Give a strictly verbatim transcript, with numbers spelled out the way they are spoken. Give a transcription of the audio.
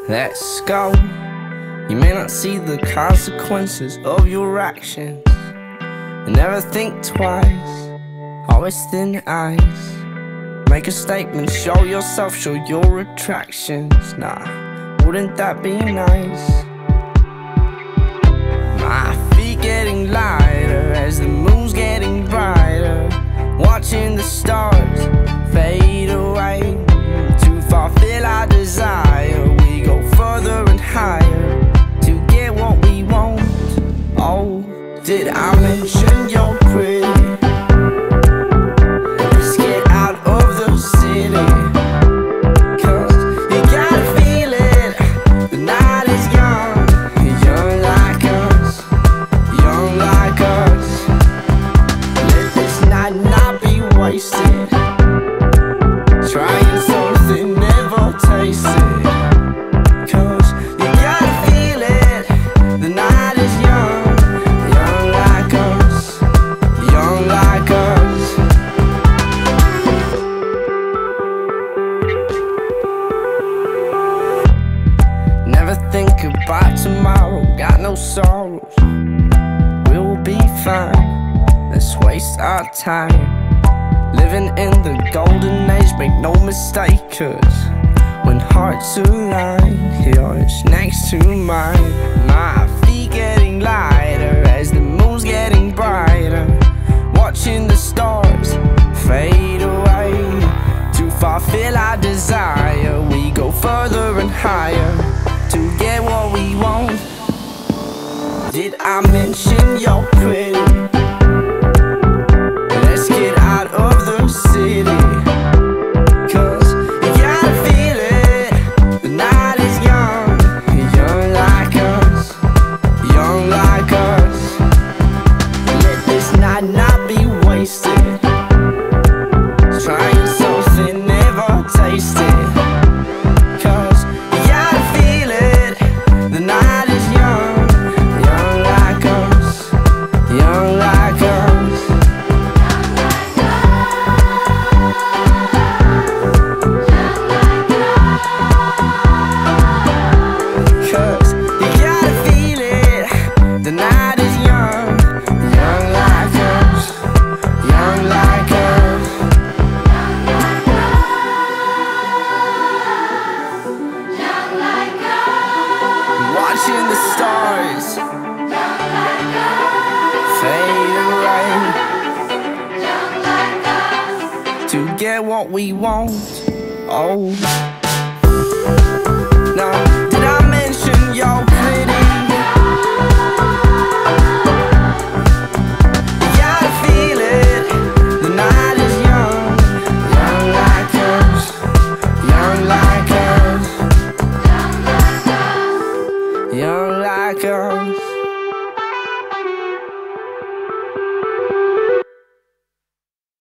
let's go. You may not see the consequences of your actions, and never think twice, always thin eyes. Make a statement, show yourself, show your attractions. Nah, wouldn't that be nice? My feet getting lighter as the moon's getting brighter, watching the stars fade away. Too far fill our desire, we go further and higher to get what we want. Oh, did I mention you're pretty? Let's get out of the city, cause you gotta feel it. The night is young, young like us, young like us. Let this night not be wasted, trying something never tasted, cause you gotta feel it. The night is young, young like us, young like us. Never think about tomorrow, got no sorrows, we'll be fine. Let's waste our time living in the golden age, make no mistake, cause when hearts align, yours next to mine. My feet getting lighter as the moon's getting brighter, watching the stars fade away. Too far fill our desire, we go further and higher to get what we want. Did I mention you're pretty? Let's get out of the city, cause you gotta feel it. The night is young, young like us, young like us. Let this night not be wasted, trying something never tasted, cause you gotta feel it. The night is young, young like us, young like us. Cause you gotta feel it. The night is young, young like us, young like us. Watching the stars fade away to get what we want. Oh.